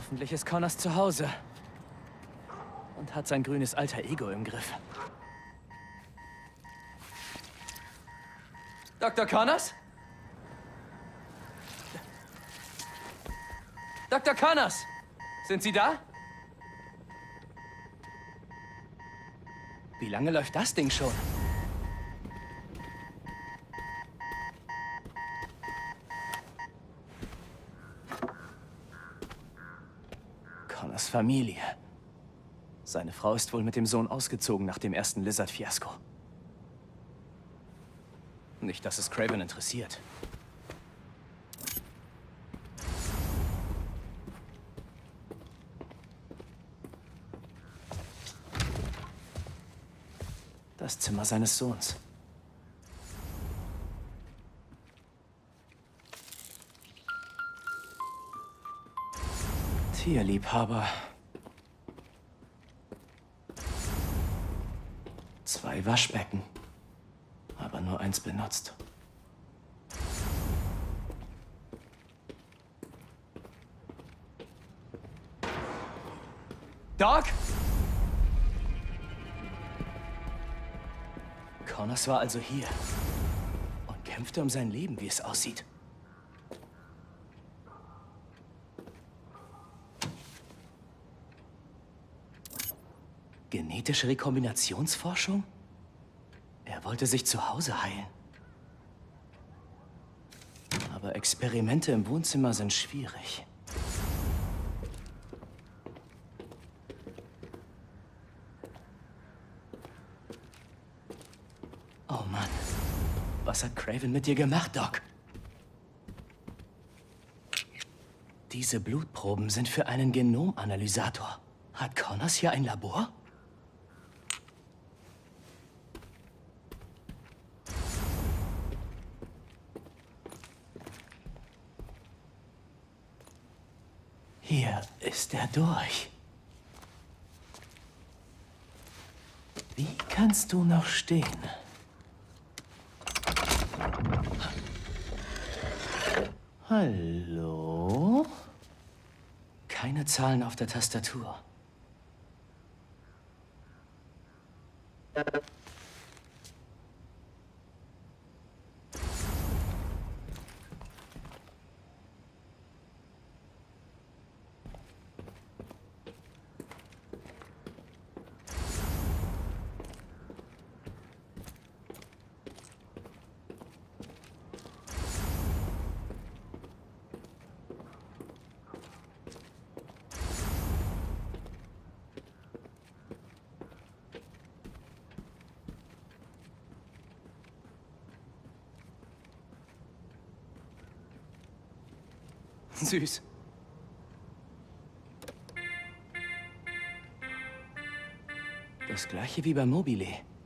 Hoffentlich ist Connors zu Hause. Und hat sein grünes alter Ego im Griff. Dr. Connors? Dr. Connors! Sind Sie da? Wie lange läuft das Ding schon? Connors Familie. Seine Frau ist wohl mit dem Sohn ausgezogen nach dem ersten Lizard-Fiasko. Nicht, dass es Kraven interessiert. Das Zimmer seines Sohns. Tierliebhaber. 2 Waschbecken, aber nur 1 benutzt. Doc? Connors war also hier und kämpfte um sein Leben, wie es aussieht. Genetische Rekombinationsforschung? Er wollte sich zu Hause heilen. Aber Experimente im Wohnzimmer sind schwierig. Oh Mann, was hat Kraven mit dir gemacht, Doc? Diese Blutproben sind für einen Genomanalysator. Hat Connors hier ein Labor? Hier ist er durch. Wie kannst du noch stehen? Hallo? Keine Zahlen auf der Tastatur. Süß. Das gleiche wie bei Mobile.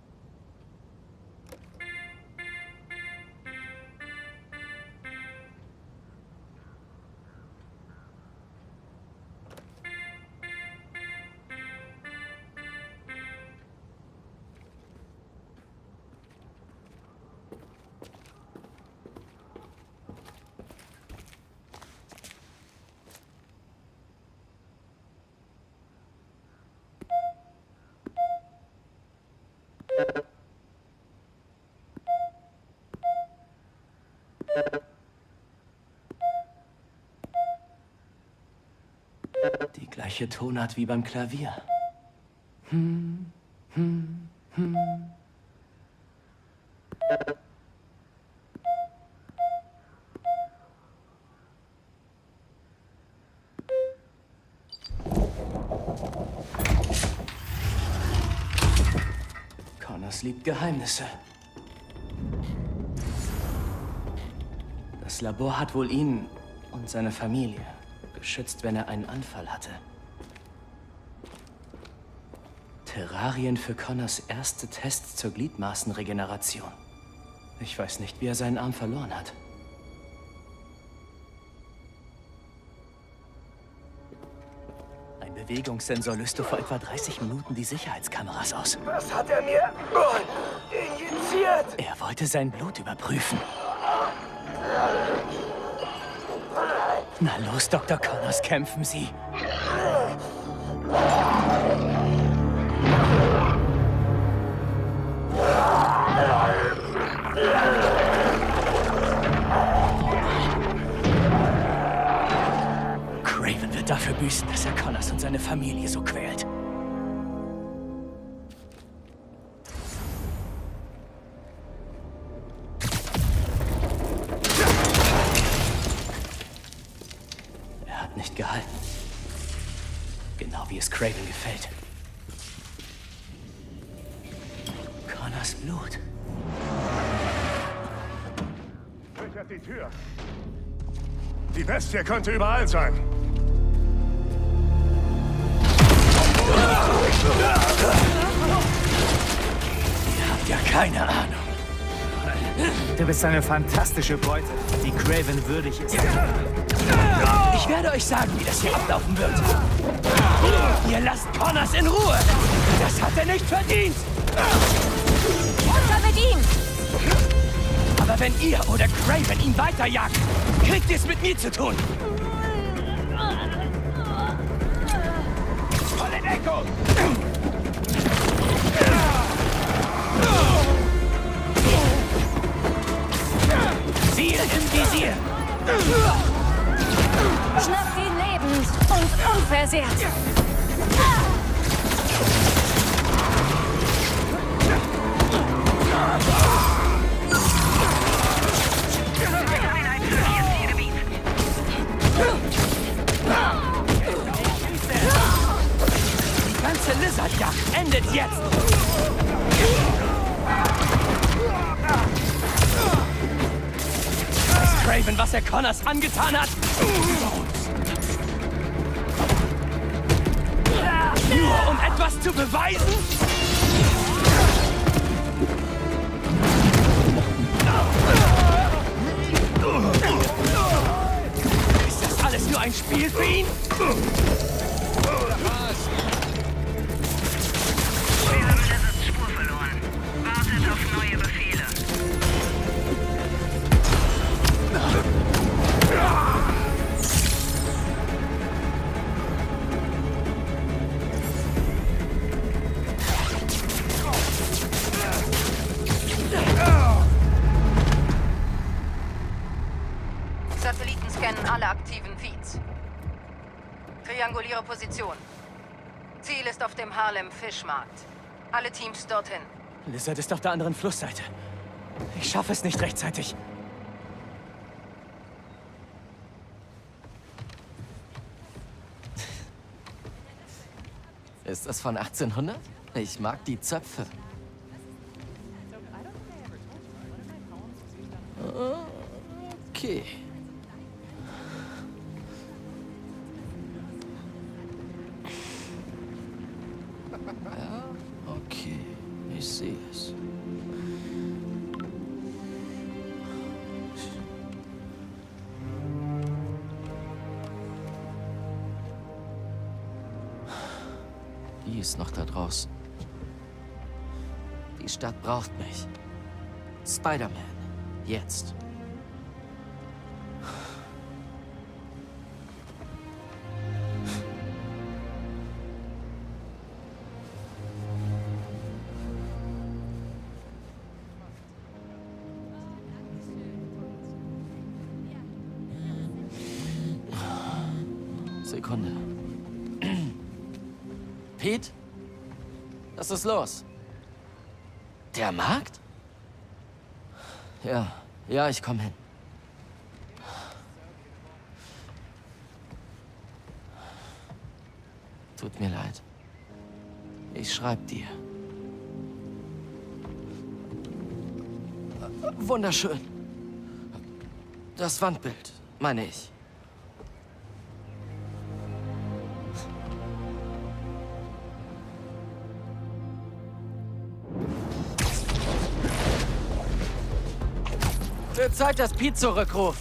Die gleiche Tonart wie beim Klavier. Connors liebt Geheimnisse. Das Labor hat wohl ihn und seine Familie geschützt, wenn er einen Anfall hatte. Terrarien für Connors erste Tests zur Gliedmaßenregeneration. Ich weiß nicht, wie er seinen Arm verloren hat. Ein Bewegungssensor löste vor etwa 30 Minuten die Sicherheitskameras aus. Was hat er mir injiziert? Er wollte sein Blut überprüfen. Na los, Dr. Connors, kämpfen Sie. Kraven wird dafür büßen, dass er Connors und seine Familie so quält. Er hat nicht gehalten. Genau wie es Kraven gefällt. Connors Blut. Öffnet die Tür. Die Bestie könnte überall sein. Ihr habt ja keine Ahnung. Du bist eine fantastische Beute, die Kraven würdig ist. Ich werde euch sagen, wie das hier ablaufen wird. Ihr lasst Connors in Ruhe. Das hat er nicht verdient. Runter mit ihm! Aber wenn ihr oder Kraven ihn weiterjagt, kriegt ihr es mit mir zu tun. Volle Deckung! Ziel im Visier! Schnappt ihn lebend und unversehrt! Die ganze Lizardjagd endet jetzt! Weiß Kraven, was er Connors angetan hat? Nur um etwas zu beweisen? Ist das alles nur ein Spiel für ihn? Wir haben Lizards Spur verloren. Wartet auf neue Befehle. Satelliten scannen alle aktiven Feeds. Trianguliere Position. Ziel ist auf dem Harlem Fischmarkt. Alle Teams dorthin. Lizard ist auf der anderen Flussseite. Ich schaffe es nicht rechtzeitig. Ist das von 1800? Ich mag die Zöpfe. Okay. Ja, okay. Ich sehe es. Die ist noch da draußen. Die Stadt braucht mich. Spider-Man. Jetzt. Sekunde. Pete? Was ist los? Der Markt? Ja, ich komme hin. Tut mir leid. Ich schreib dir. Wunderschön. Das Wandbild, meine ich. Wird Zeit, dass Pete zurückruft.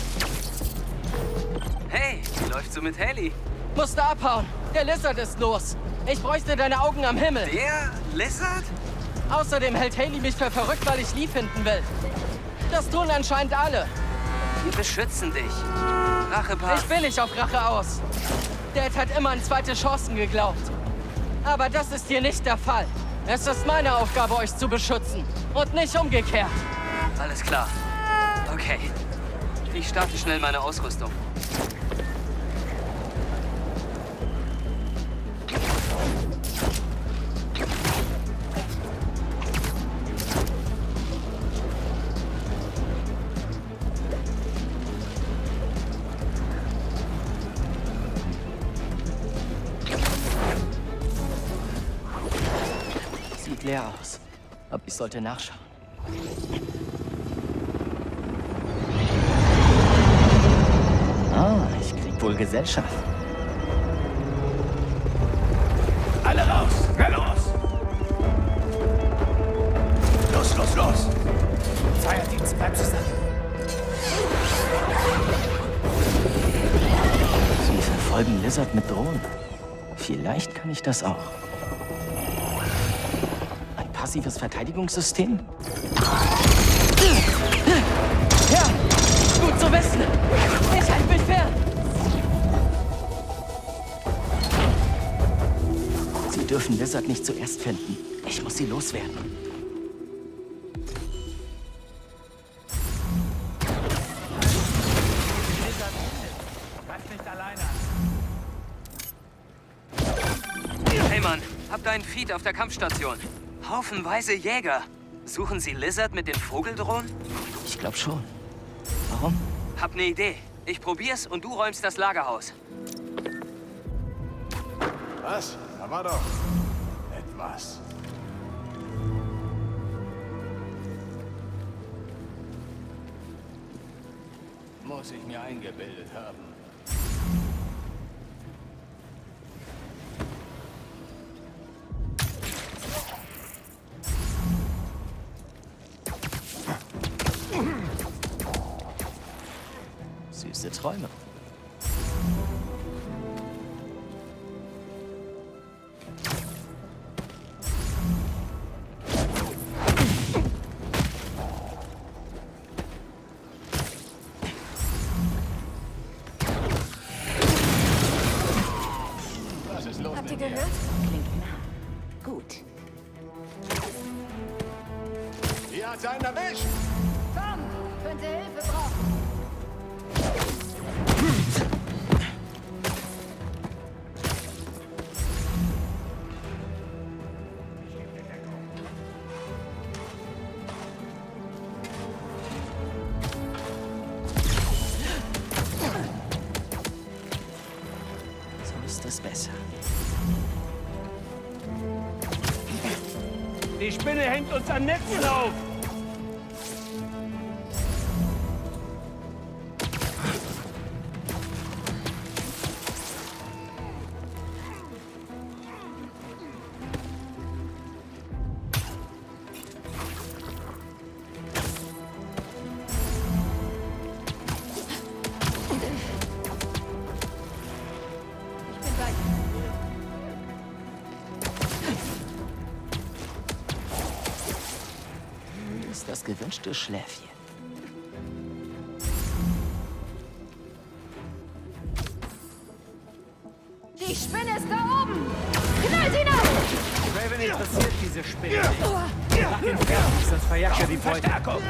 Hey, wie läuft's so mit Haley? Musste abhauen. Der Lizard ist los. Ich bräuchte deine Augen am Himmel. Der Lizard? Außerdem hält Haley mich für verrückt, weil ich Lee finden will. Das tun anscheinend alle. Wir beschützen dich. Rache passt. Ich bin nicht auf Rache aus. Dad hat immer an zweite Chancen geglaubt. Aber das ist hier nicht der Fall. Es ist meine Aufgabe, euch zu beschützen. Und nicht umgekehrt. Alles klar. Okay. Ich starte schnell meine Ausrüstung. Sieht leer aus. Aber ich sollte nachschauen. Ah, ich krieg wohl Gesellschaft. Alle raus! Wer los! Los, los, los! Feierdienst, bleib zusammen. Sie verfolgen Lizard mit Drohnen. Vielleicht kann ich das auch. Ein passives Verteidigungssystem? Ja, gut zu wissen. Ich halte mich fern. Sie dürfen Lizard nicht zuerst finden. Ich muss sie loswerden. Greif nicht alleine an. Hey Mann, habt einen Feed auf der Kampfstation. Haufenweise Jäger. Suchen Sie Lizard mit den Vogeldrohnen? Ich glaube schon. Warum? Hab ne Idee. Ich probier's und du räumst das Lagerhaus. Was? Da war doch etwas. Muss ich mir eingebildet haben. Süße Träume. Was ist los Habt ihr mit dir? gehört? Klingt nah. Gut. Hier hat's einen erwischt. Tom, könnte Hilfe brauchen. So ist es besser. Die Spinne hängt uns an Netzen auf! Ich bin bei dir. Ist das gewünschte Schläfchen. Die Spinne ist da oben! Knallt ihn ab! Raven interessiert diese Spinne nicht. Mach ihn fertig, sonst verjagt er die Beute. Verstärkung!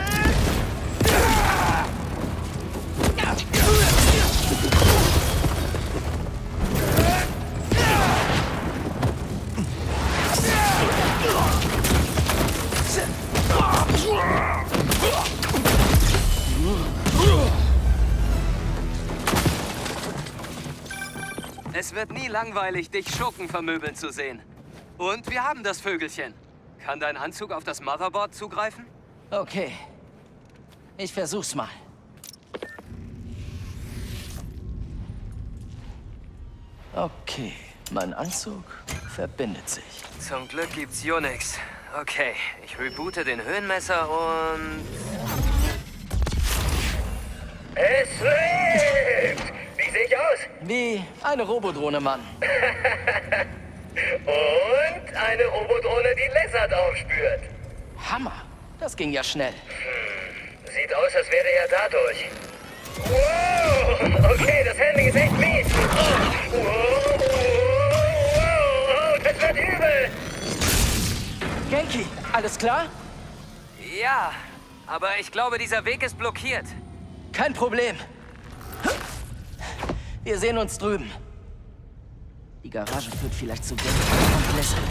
Es wird nie langweilig, dich Schurken vermöbeln zu sehen. Und wir haben das Vögelchen. Kann dein Anzug auf das Motherboard zugreifen? Okay. Ich versuch's mal. Okay, mein Anzug verbindet sich. Zum Glück gibt's Unix. Okay, ich reboote den Höhenmesser und... Es lebt! Wie sehe ich aus? Wie eine Robodrohne, Mann. Und eine Robodrohne, die Lizard aufspürt. Hammer. Das ging ja schnell. Sieht aus, als wäre er dadurch. Wow, okay, das Handling ist echt mies. Wow, das wird übel. Genki, alles klar? Ja, aber ich glaube, dieser Weg ist blockiert. Kein Problem. Wir sehen uns drüben. Die Garage führt vielleicht zu Genki und Blizzard.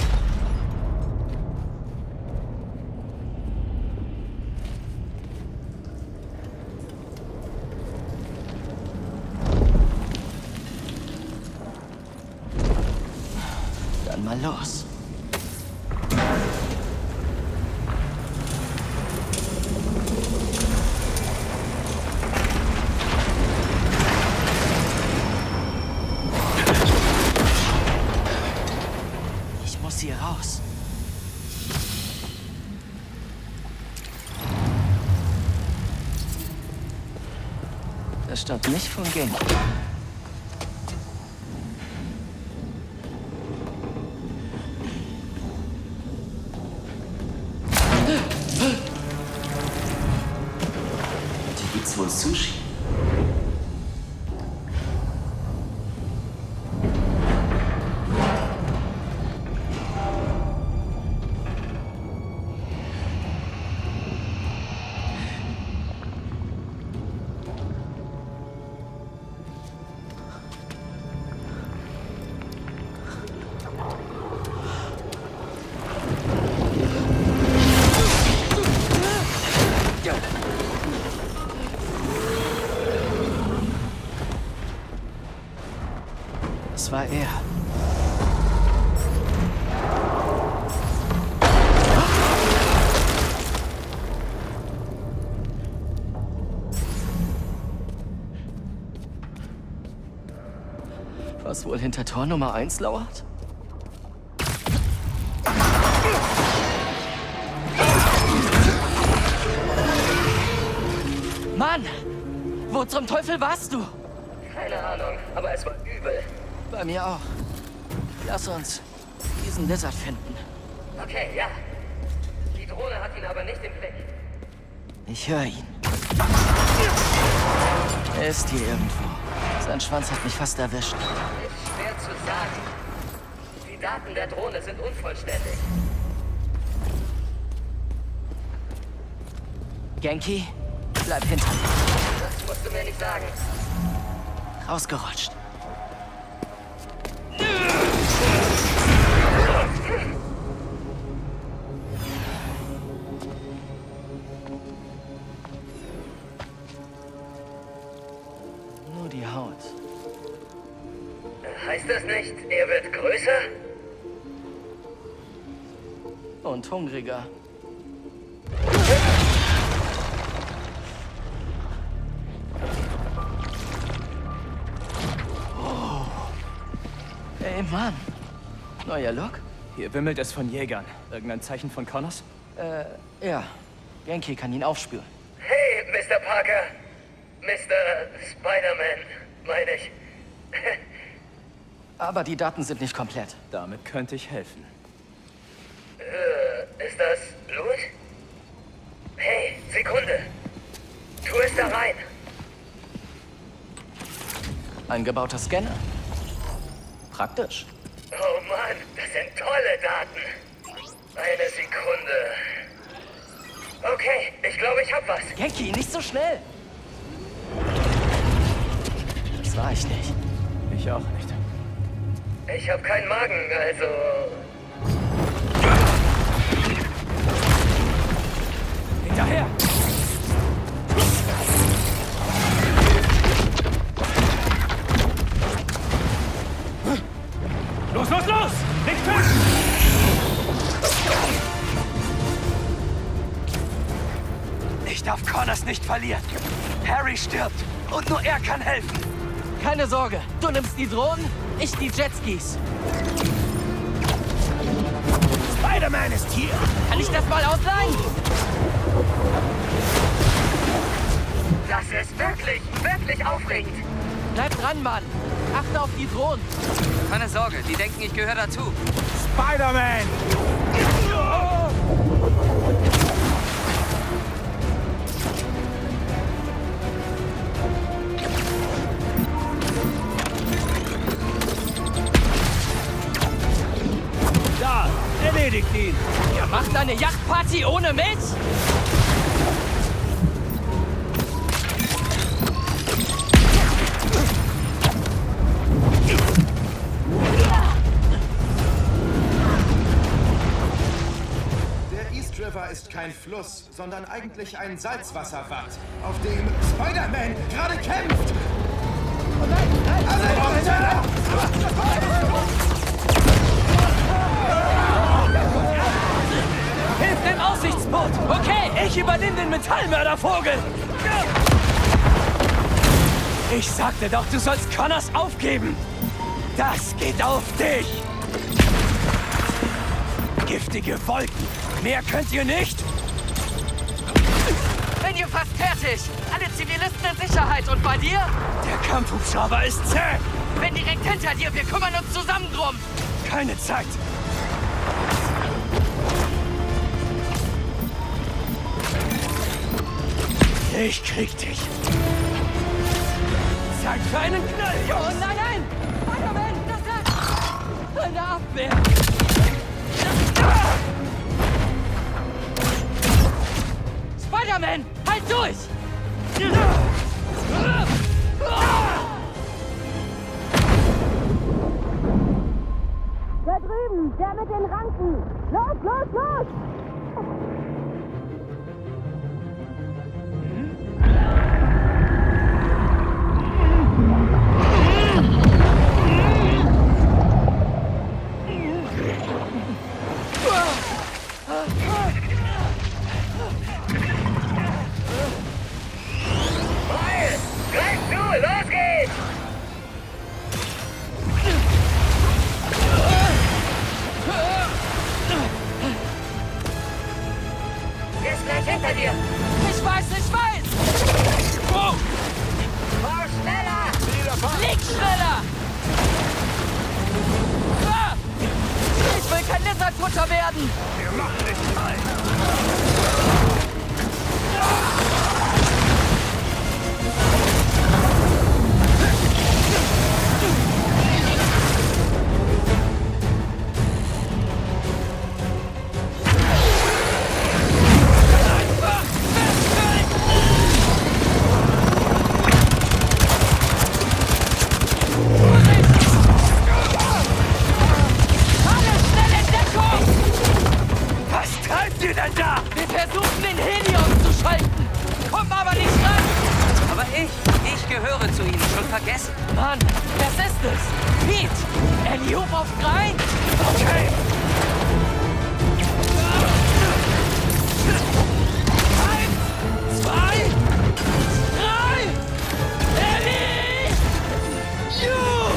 Dann mal los. Ich muss hier raus. Das stammt nicht von Genki. Hier gibt's wohl Sushi. Das war er. Was wohl hinter Tor Nummer 1 lauert? Mann! Wo zum Teufel warst du? Keine Ahnung, aber es war übel. Bei mir auch. Lass uns diesen Lizard finden. Okay, ja. Die Drohne hat ihn aber nicht im Blick. Ich höre ihn. Er ist hier irgendwo. Sein Schwanz hat mich fast erwischt. Ist schwer zu sagen. Die Daten der Drohne sind unvollständig. Genki, bleib hinter mir. Das musst du mir nicht sagen. Rausgerutscht. Nur die Haut. Heißt das nicht, er wird größer? Und hungriger. Oh. Ey, Mann. Neuer Look? Hier wimmelt es von Jägern. Irgendein Zeichen von Connors? Ja. Genki kann ihn aufspüren. Hey, Mr. Parker. Mr. Spider-Man, meine ich. Aber die Daten sind nicht komplett. Damit könnte ich helfen. Ist das Blut? Hey, Sekunde. Tu es da rein. Eingebauter Scanner. Praktisch. Oh Mann, das sind tolle Daten. Eine Sekunde. Okay, ich glaube, ich hab was. Genki, nicht so schnell! Das war ich nicht. Ich auch nicht. Ich hab keinen Magen, also... Hinterher! Los, los, los! Nicht töten! Ich darf Connors nicht verlieren. Harry stirbt und nur er kann helfen. Keine Sorge, du nimmst die Drohnen, ich die Jetskis. Spider-Man ist hier! Kann ich das mal ausleihen? Das ist wirklich, wirklich aufregend. Bleib dran, Mann. Achte auf die Drohnen. Keine Sorge, die denken, ich gehöre dazu. Spider-Man! eine Yachtparty ohne mich? Der East River ist kein Fluss, sondern eigentlich ein Salzwasserwad, auf dem Spider-Man gerade kämpft. Oh nein, nein, nein, Hilf dem Aussichtsboot! Okay, ich übernehme den Metallmördervogel! Ich sagte doch, du sollst Connors aufgeben! Das geht auf dich! Giftige Wolken! Mehr könnt ihr nicht! Bin ihr fast fertig! Alle Zivilisten in Sicherheit und bei dir? Der Kampfhubschrauber ist zäh! Bin direkt hinter dir, wir kümmern uns zusammen drum! Keine Zeit! Ich krieg dich! Zeit für einen Knall, Jungs! Oh nein, nein! Spider-Man, das ist eine Abwehr! Spider-Man, halt durch! Da drüben, der mit den Ranken. Los, los, los! Miles, greif zu, los geht's! Er ist gleich hinter dir! Ich weiß! Wow! Fahr schneller! Flieg schneller! Ah! Ich will kein Lizardfutter werden! Wir machen dich frei! Alle schnell in Deckung! Was treibt ihr denn da? Wir versuchen, den Helios zu schalten! Kommen aber nicht ran! Aber ich gehöre zu ihnen. Schon vergessen? Mann, das ist es! Pete! Alley-oop auf 3? Okay! Eins, zwei, drei! Ellie! You!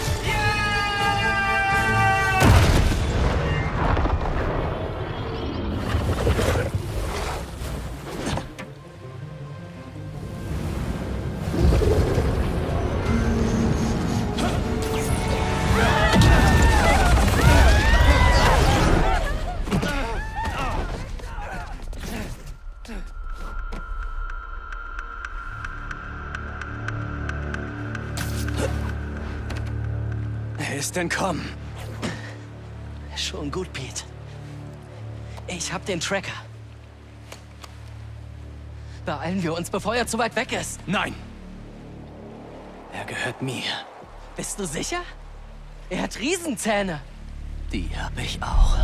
Er ist entkommen. Schon gut, Pete. Ich hab den Tracker. Beeilen wir uns, bevor er zu weit weg ist. Nein! Er gehört mir. Bist du sicher? Er hat Riesenzähne. Die hab ich auch.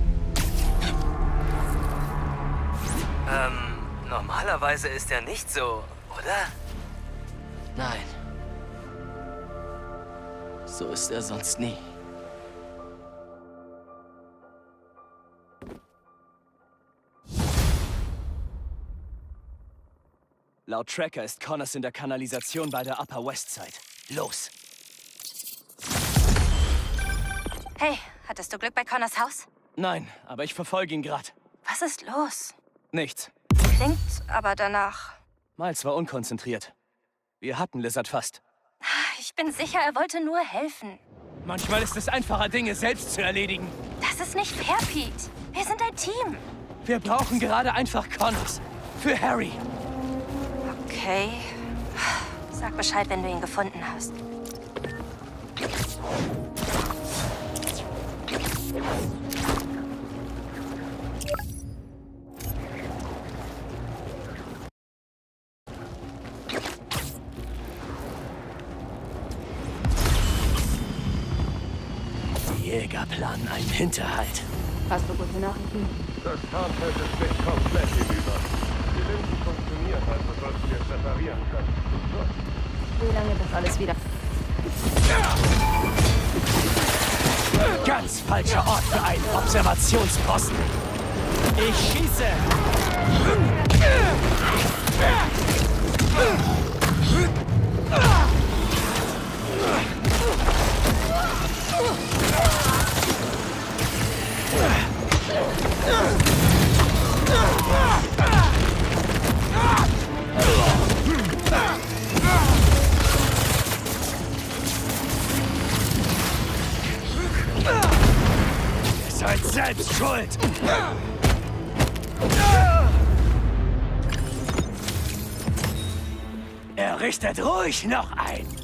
Normalerweise ist er nicht so, oder? Nein. So ist er sonst nie. Laut Tracker ist Connors in der Kanalisation bei der Upper West Side. Los! Hey, hattest du Glück bei Connors Haus? Nein, aber ich verfolge ihn gerade. Was ist los? Nichts. Klingt aber danach. Miles war unkonzentriert. Wir hatten Lizard fast. Ich bin sicher, er wollte nur helfen. Manchmal ist es einfacher, Dinge selbst zu erledigen. Das ist nicht fair, Pete. Wir sind ein Team. Wir brauchen gerade einfach Connors. Für Harry. Okay. Sag Bescheid, wenn du ihn gefunden hast. Träger planen einen Hinterhalt. Hast du gute Nachrichten? Das Tarnfeld ist nicht komplett hinüber. Die Linsen funktionieren, also sollten wir es reparieren können. Gut. Wie lange das alles wieder... Ganz falscher Ort für einen Observationsposten. Ich schieße! Ihr seid selbst schuld! Er richtet ruhig noch ein.